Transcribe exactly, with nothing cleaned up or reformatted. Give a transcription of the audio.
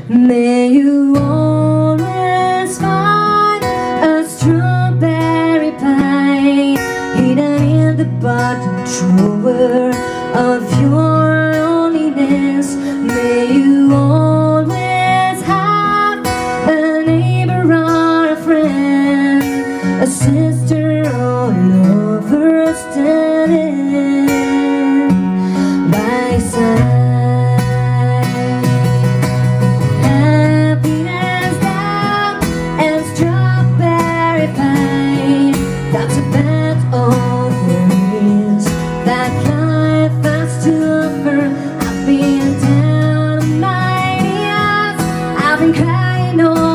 May you always find a strawberry pie hidden in the bottom drawer of your loneliness. May you always have a neighbor or a friend, a sister or lover standing by side. Happiness down and strawberry pie, that's the best of memories that life has to offer. I've been down on my knees, I've been crying all